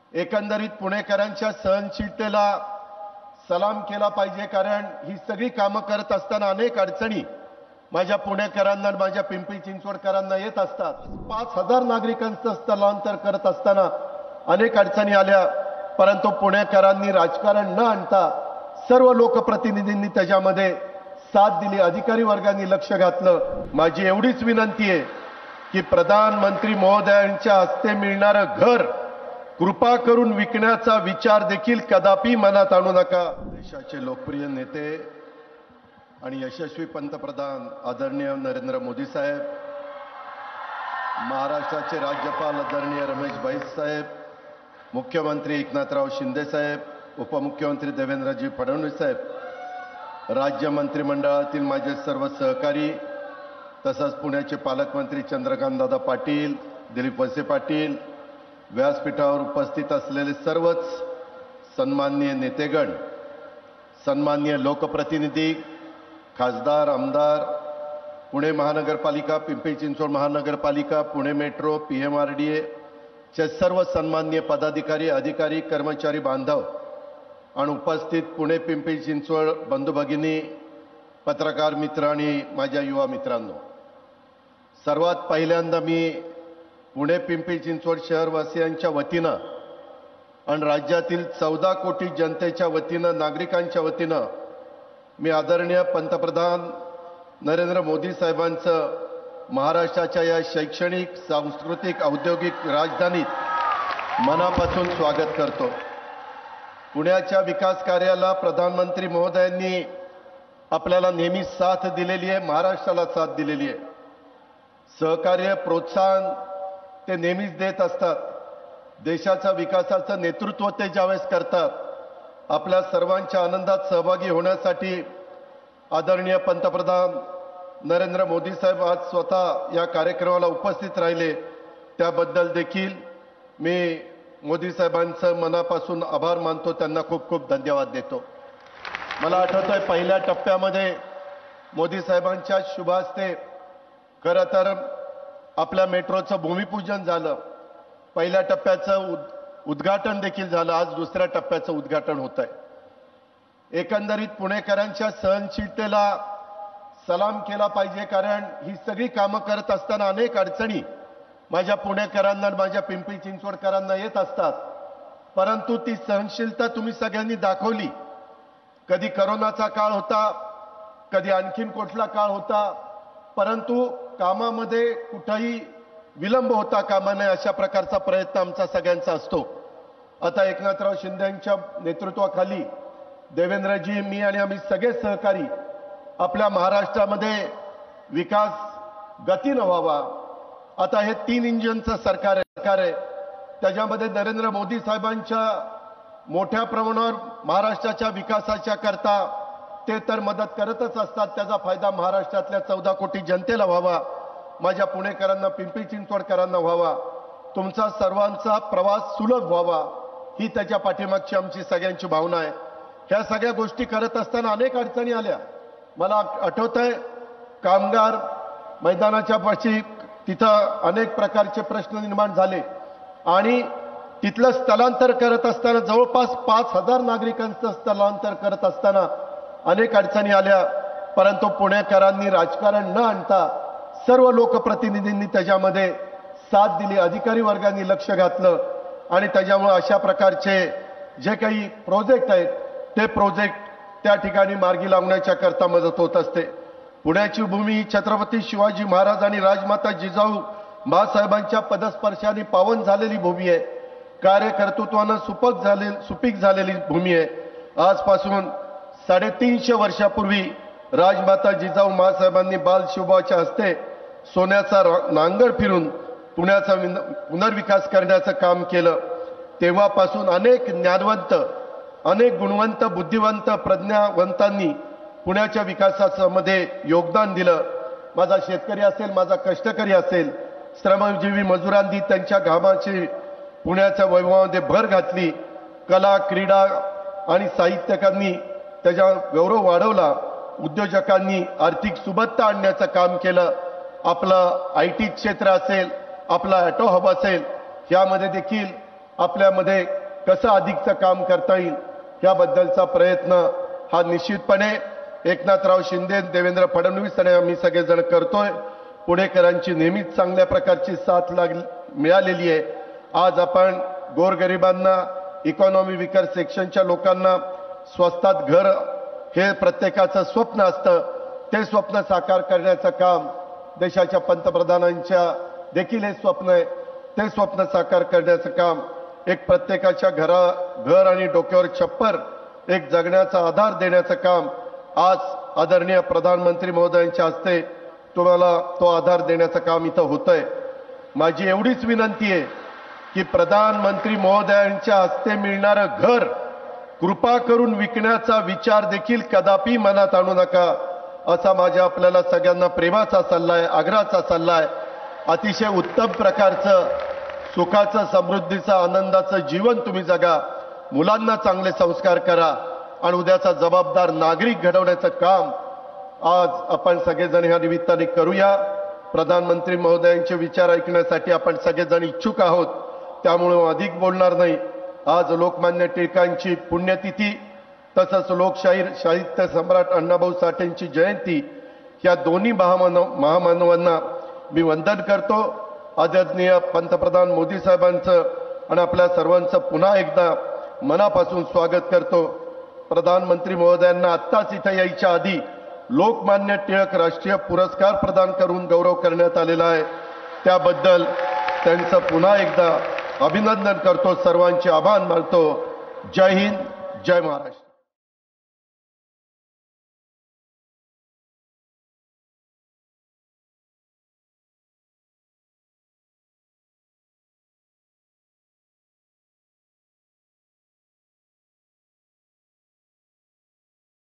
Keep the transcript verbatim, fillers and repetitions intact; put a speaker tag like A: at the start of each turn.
A: एकंदरीत पुणेकरांच्या सहनशीलतेला सलाम केला पाहिजे, कारण ही सगळी कामं करत असताना अनेक अडचणी माझ्या पुणेकरांना माझ्या पिंपरी चिंचवडकरांना येत असतात। पाच हजार नागरिकांचं स्थलांतर करत असताना अनेक अडचणी आल्या, परंतु पुणेकरांनी राजकारण न आणता सर्व लोकप्रतिनिधींनी त्याच्यामध्ये साथ दिली, अधिकारी वर्गांनी लक्ष घातलं। माझी एवढीच विनंती आहे की प्रधानमंत्री महोदयांच्या हस्ते मिळणारं घर कृपा करून विकण्याचा विचार देखील कदापि मनात आणू नका। देशाचे लोकप्रिय नेते आणि यशस्वी पंतप्रधान आदरणीय नरेंद्र मोदी साहेब, महाराष्ट्राचे राज्यपाल आदरणीय रमेश बैस साहेब, मुख्यमंत्री एकनाथराव शिंदे साहेब, उपमुख्यमंत्री देवेंद्रजी फडणवीस साहेब, राज्य मंत्रिमंडळातील माझे सर्व सहकारी, तसंच पुण्याचे पालकमंत्री चंद्रकांतदादा पाटील, दिलीप वळसे पाटील, व्यासपीठावर उपस्थित असलेले सर्वच सन्माननीय नेतेगण, सन्माननीय लोकप्रतिनिधी, खासदार, आमदार, पुणे महानगरपालिका, पिंपरी चिंचवड महानगरपालिका, Pune metro, P M R D A चे सर्व सन्माननीय पदाधिकारी, अधिकारी, कर्मचारी बांधव आणि उपस्थित पुणे पिंपरी चिंचवड बंधू भगिनी, पत्रकार मित्र आणि माझ्या युवा मित्रांनो, सर्वात पहिल्यांदा मी पुणे पिंपरी चिंचवड शहरवासियांच्या वतीनं आणि राज्यातील चौदा कोटी जनतेच्या वतीनं, नागरिकांच्या वतीनं मी आदरणीय पंतप्रधान नरेंद्र मोदी साहेबांचं महाराष्ट्राच्या या शैक्षणिक, सांस्कृतिक, औद्योगिक राजधानीत मनापासून स्वागत करतो। पुण्याच्या विकास कार्याला प्रधानमंत्री महोदयांनी आपल्याला नेहमी साथ दिलेली आहे, महाराष्ट्राला साथ दिलेली आहे। सहकार्य, प्रोत्साहन ते नेहमीच देत असतात। देशाच्या विकासाचं नेतृत्व ते ज्यावेळेस करतात, आपल्या सर्वांच्या आनंदात सहभागी होण्यासाठी आदरणीय पंतप्रधान नरेंद्र मोदी साहेब आज स्वतः या कार्यक्रमाला उपस्थित राहिले, त्याबद्दल देखील मी मोदी साहेबांचं मनापासून आभार मानतो, त्यांना खूप खूप धन्यवाद देतो। मला आठवतंय पहिल्या टप्प्यामध्ये मोदी साहेबांच्या शुभ हस्ते खरं तर आपल्या मेट्रोचं भूमिपूजन झालं, पहिल्या टप्प्याचं उद्घाटन देखील झालं, आज दुसऱ्या टप्प्याचं उद्घाटन होत आहे। एकंदरीत पुणेकरांच्या सहनशीलतेला सलाम केला पाहिजे, कारण ही सगळी कामं करत असताना अनेक अडचणी माझ्या पुणेकरांना माझ्या पिंपरी चिंचवडकरांना येत असतात, परंतु ती सहनशीलता तुम्ही सगळ्यांनी दाखवली। कधी करोनाचा काळ होता, कधी आणखीन कुठला काळ होता, परंतु कामामध्ये कुठेही विलंब होता कामा नये अशा प्रकारचा प्रयत्न आमचा सगळ्यांचा असतो। आता एकनाथराव शिंदे यांच्या नेतृत्वाखाली देवेंद्रजी, मी आणि आम्ही सगळे सहकारी आपल्या महाराष्ट्रामध्ये विकास गतीनं व्हावा। आता हे तीन इंजिनचं सरकार आहे सरकार आहे त्याच्यामध्ये नरेंद्र मोदी साहेबांच्या मोठ्या प्रमाणावर महाराष्ट्राच्या विकासाच्या करता ते तर मदत करतच असतात, त्याचा फायदा महाराष्ट्रातल्या चौदा कोटी जनतेला व्हावा, माझ्या पुणेकरांना, पिंपरी चिंचवडकरांना व्हावा, तुमचा सर्वांचा प्रवास सुलभ व्हावा, ही त्याच्या पाठीमागची आमची सगळ्यांची भावना आहे। ह्या सगळ्या गोष्टी करत असताना अनेक अडचणी आल्या। मला आठवतंय कामगार मैदानाच्या पाशी तिथं अनेक प्रकारचे प्रश्न निर्माण झाले आणि तिथलं स्थलांतर करत असताना जवळपास पाच हजार नागरिकांचं स्थलांतर करत असताना अनेक अडचणी आल्या, परंतु पुणेकरांनी राजकारण न आणता सर्व लोकप्रतिनिधींनी त्याच्यामध्ये साथ दिली, अधिकारी वर्गांनी लक्ष घातलं आणि त्याच्यामुळे अशा प्रकारचे जे काही प्रोजेक्ट आहेत ते प्रोजेक्ट त्या ठिकाणी मार्गी लावण्याच्या करता मदत होत असते। पुण्याची भूमी ही छत्रपती शिवाजी महाराज आणि राजमाता जिजाऊ मासाहेबांच्या पदस्पर्शाने पावन झालेली भूमी आहे, कार्यकर्तृत्वानं सुपक झाले सुपीक झालेली भूमी आहे। आजपासून साडेतीनशे वर्षापूर्वी राजमाता जिजाऊ मासाहेबांनी बाल शिवबाच्या हस्ते सोन्याचा नांगर फिरून पुण्याचा पुनर्विकास करण्याचं काम केलं। तेव्हापासून अनेक ज्ञानवंत, अनेक गुणवंत, बुद्धिवंत, प्रज्ञावंतांनी पुण्याच्या विकासामध्ये योगदान दिलं। माझा शेतकरी असेल, माझा कष्टकरी असेल, श्रमजीवी मजुरांनी त्यांच्या घामाची पुण्याच्या वैभवामध्ये भर घातली। कला, क्रीडा आणि साहित्यकांनी त्याचा गौरव वाढवला, उद्योजकांनी आर्थिक सुबत्ता आणण्याचं काम केलं। आपलं आय टी क्षेत्र असेल, आपला ऑटो हब असेल, यामध्ये देखील आपल्यामध्ये कसं अधिकचं काम करता येईल याबद्दलचा प्रयत्न हा निश्चितपणे एकनाथराव शिंदे, देवेंद्र फडणवीस आणि आम्ही सगळेजण करतोय. पुणेकरांची नेहमीच चांगल्या प्रकारची साथ लाग मिळालेली आहे. आज आपण गोरगरिबांना, इकॉनॉमी विकर सेक्शनच्या लोकांना स्वस्तात घर हे प्रत्येकाचं स्वप्न असतं, ते स्वप्न साकार करण्याचं काम देशाच्या पंतप्रधानांच्या देखील हे स्वप्न आहे. ते स्वप्न साकार करण्याचं काम एक प्रत्येकाच्या घरा घर आणि डोक्यावर छप्पर एक जगण्याचा आधार देण्याचं काम आज आदरणीय प्रधानमंत्री महोदयांच्या हस्ते तुम्हाला तो आधार देण्याचं काम इथं होतंय. माझी एवढीच विनंती आहे की प्रधानमंत्री महोदयांच्या हस्ते मिळणारं घर कृपा करून विकण्याचा विचार देखील कदापि मनात आणू नका, असा माझ्या आपल्याला सगळ्यांना प्रेमाचा सल्ला आहे, आग्रहाचा सल्ला आहे. अतिशय उत्तम प्रकारचं सुखाचं, समृद्धीचं, आनंदाचं जीवन तुम्ही जगा, मुलांना चांगले संस्कार करा आणि उद्याचा जबाबदार नागरिक घडवण्याचं काम आज आपण सगळेजण ह्या निमित्ताने करूया. प्रधानमंत्री महोदयांचे विचार ऐकण्यासाठी आपण सगळेजण इच्छुक आहोत, त्यामुळे अधिक बोलणार नाही. आज लोकमान्य टिळकांची पुण्यतिथी तसंच लोकशाहीर साहित्य सम्राट अण्णाभाऊ साठेंची जयंती, या दोन्ही महामानव महामानवांना मी वंदन करतो. आदरणीय पंतप्रधान मोदी साहेबांचं आणि आपल्या सर्वांचं पुन्हा एकदा मनापासून स्वागत करतो. प्रधानमंत्री महोदयांना आत्ताच इथं यायच्या आधी लोकमान्य टिळक राष्ट्रीय पुरस्कार प्रदान करून गौरव करण्यात आलेला आहे. त्याबद्दल त्यांचं पुन्हा एकदा अभिनंदन करतो, सर्वांचे आभार मानतो. जय हिंद, जय महाराष्ट्र.